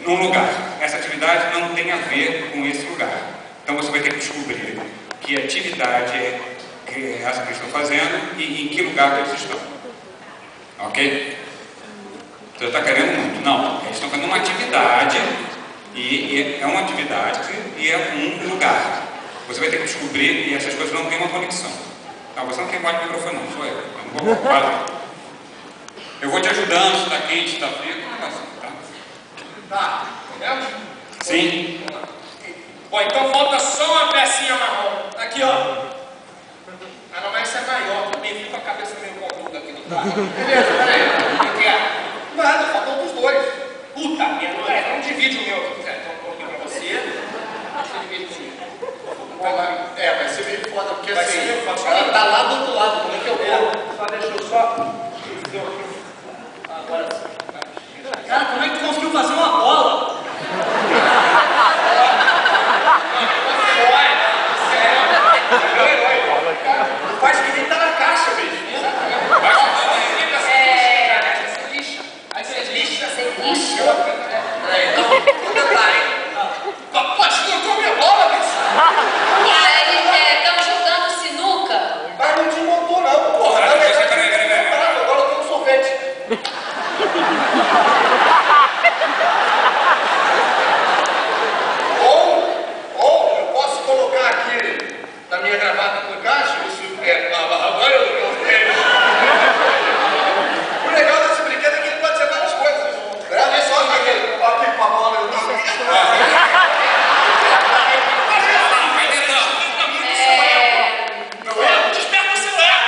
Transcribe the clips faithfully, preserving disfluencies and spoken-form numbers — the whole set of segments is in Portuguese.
num lugar. Essa atividade não tem a ver com esse lugar. Então você vai ter que descobrir que atividade é essa que eles estão fazendo e em que lugar que eles estão. Ok? Você está querendo muito. Não, eles estão fazendo uma atividade e, e é uma atividade e é um lugar. Você vai ter que descobrir e essas coisas não têm uma conexão. Tá? Você não tem mais microfone não, sou eu. Eu não vou falar. Eu vou te ajudando, se está quente, se está frio, não é assim, tá? Tá, entendeu? Sim. Bom, então falta só uma pecinha marrom. Aqui, ó. Ah, não, mas essa é maior também. Fica a cabeça meio pontuda aqui no traje. Beleza, peraí. O que é? Nada, faltou dos dois. Puta merda, é, não divide o meu aqui, quiser. Então, coloquei pra você. Você divide comigo. É, vai ser meio foda, porque Vai assim, ser meio foda. ela tá lá do outro lado. Como é que eu vou? Só deixa eu só. Agora sim. Cara, como é que tu conseguiu fazer uma bola? Faz que nem tá na caixa, bicho. É... Você lixa. Aí você lixa. Você lixa? Peraí, então, vou tentar, hein? Pô, desmontou minha bola, bicho. E aí, estão jogando sinuca? Mas não desmontou, não, porra. Na verdade, peraí, peraí, peraí. Agora eu tenho um sorvete. Ou, ou eu posso colocar aqui na minha gravata com caixa, isso é. Agora eu, eu tenho. O legal desse brinquedo é que ele pode ser várias coisas. Olha só aquele. Aqui com a bola eu não. Não é? Desperta o celular!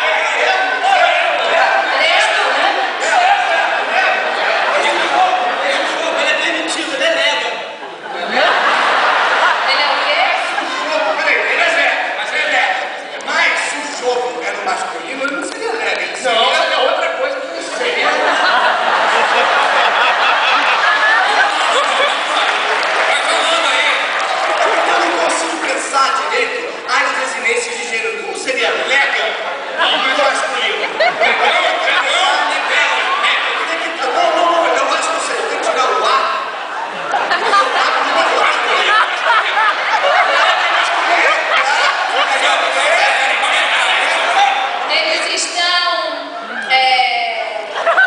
Ele é demitido, ele é lega. Ele é o quê? Jogo, peraí, mas é, mas é lega. Mas se o jogo é no masculino, ele não seria lega. Ele seria é outra coisa que não seria. Eu não consigo pensar direito as desinências de gênero. Como seria lega no masculino? Não, não, não, eu acho que você tem que tirar o ar. Eles estão... É...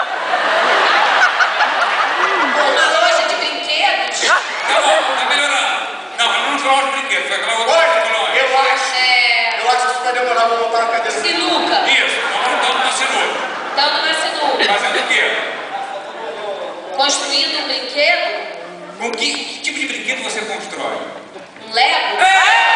Uma loja de brinquedos? Tá bom, tá melhorando. Não, eu não sou de brinquedo, foi aquela outra Olha, colônia. eu acho, É... eu acho que isso vai demorar pra montar uma cadeira. Sinuca. Isso, nós estamos na sinuca. Estão numa sinuca. Fazendo o quê? Construindo um brinquedo? Com que, que tipo de brinquedo você constrói? Um Lego?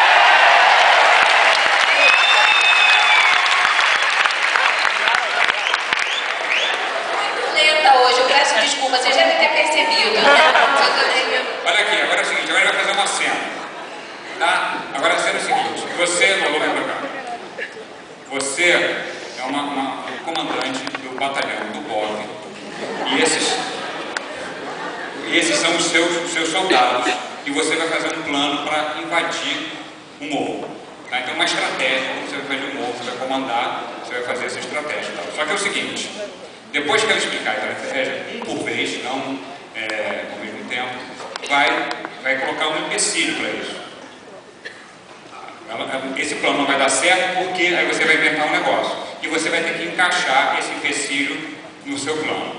Lenta hoje, eu peço desculpa, vocês já devem ter percebido. Olha aqui, agora é o seguinte, agora ele vai fazer uma cena. Tá? Agora a cena é o seguinte, você, Malu, vem pra cá. Você é uma, uma um comandante do batalhão do B O V. E esses, esses são os seus, os seus soldados. E você vai fazer um plano para invadir o morro. Tá? Então uma estratégia, você vai fazer o morro, você vai comandar, você vai fazer essa estratégia. Tá? Só que é o seguinte, depois que ela explicar a estratégia, um por vez, não é, ao mesmo tempo, vai, vai colocar um empecilho para isso. Esse plano não vai dar certo porque aí você vai inventar um negócio. E você vai ter que encaixar esse empecilho no seu plano.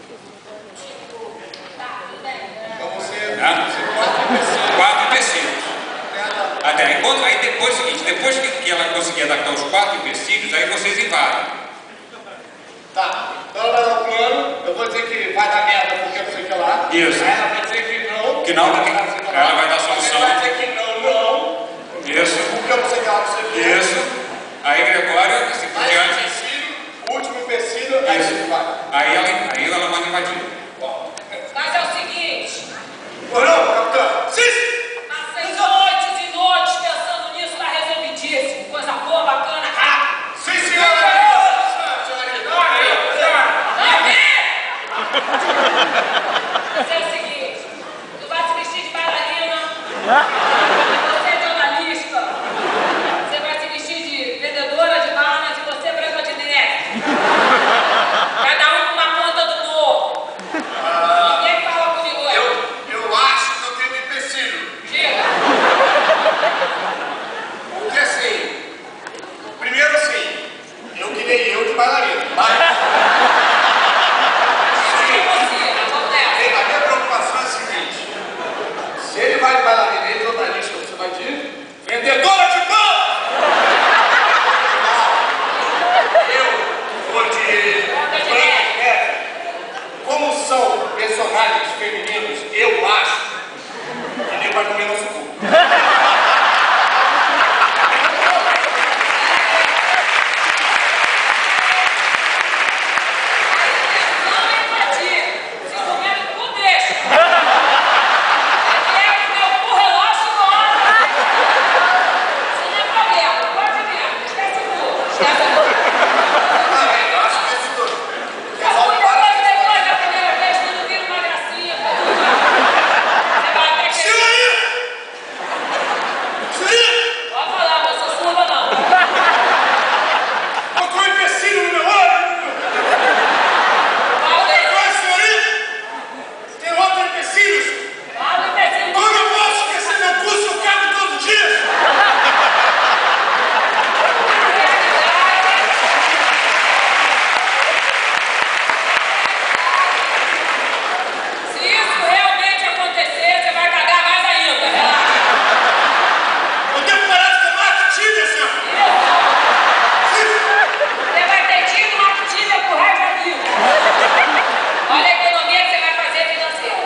Então você. Tá? Quatro empecilhos. Até enquanto, aí depois é o seguinte, depois que, que ela conseguir adaptar os quatro empecilhos, aí vocês invadem. Tá, então ela vai dar um plano, eu vou dizer que vai dar merda porque não sei o que lá. Isso. Aí ela vai dizer que não. Que não, porque que ela vai dar solução. Ela vai dizer que não, não. Isso. Porque eu não sei o que lá, não sei o que. Isso. Aí Gregório, assim por Mais um diante. empecilho, último empecilho, aí você vai. Aí ela, aí ela manda invadir. Bom. Mas é o seguinte, Ô não, capitão. Sim! passei noites e noites pensando nisso, tá resolvidíssimo. Coisa boa, bacana, rápido. Sim, senhora! Mas é o seguinte, tu vai se vestir de bailarina, você é jornalista, você vai se vestir de vendedora de bananas e você é branca de neve. Cada um numa ponta do morro. Ninguém fala comigo hoje. Eu, eu acho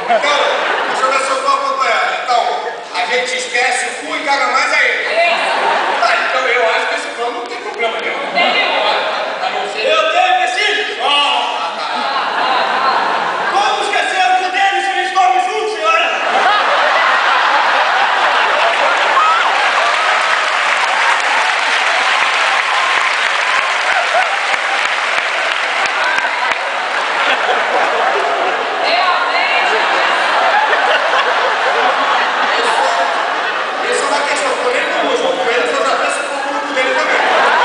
Então, deixa eu ver se eu tô acompanhando. Então, a gente esquece o cu e caga mais aí. Ah, então eu acho que esse plano não tem problema nenhum. Não tem nenhum. A não ser... Eu tenho empecilhos. Ah, tá. Como esquecer o cu dele se eles dormem juntos, senhora? Isso é uma questão que eu nem como junto com eles, eu já penso um pouco no cu dele também.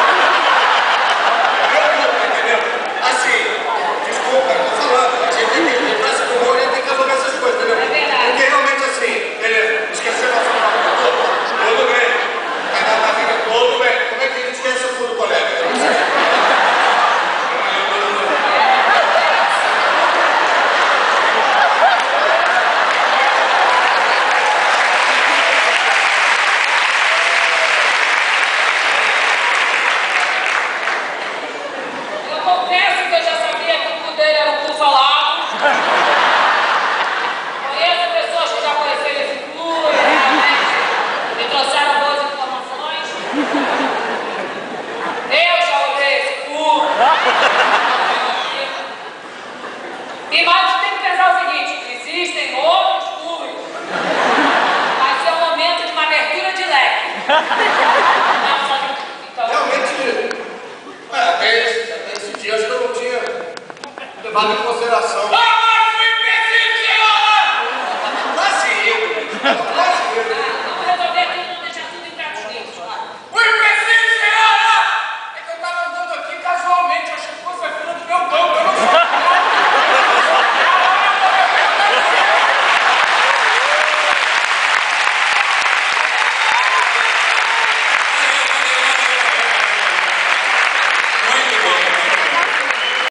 Eu não, entendeu? Assim, desculpa, eu tô falando, a gente tem que entrar esse rumor e tem que resolver essas coisas, entendeu? É verdade. Porque realmente assim, beleza, esqueceu a sua tudo bem, vai dar na vida todo bem. Como é que a gente esquece o cu do colega? Eu não sei. Eu confesso que eu já sabia que o cu dele era um cu falado. Conheço pessoas que já conheceram esse cu e realmente me trouxeram boas informações. Eu já olhei esse cu. E mais tem que pensar o seguinte: existem outros cus. Vai ser um momento de uma abertura de leque. Não, só de- então, Realmente, é, até esse, até esse dia acho que eu não tinha levado em consideração.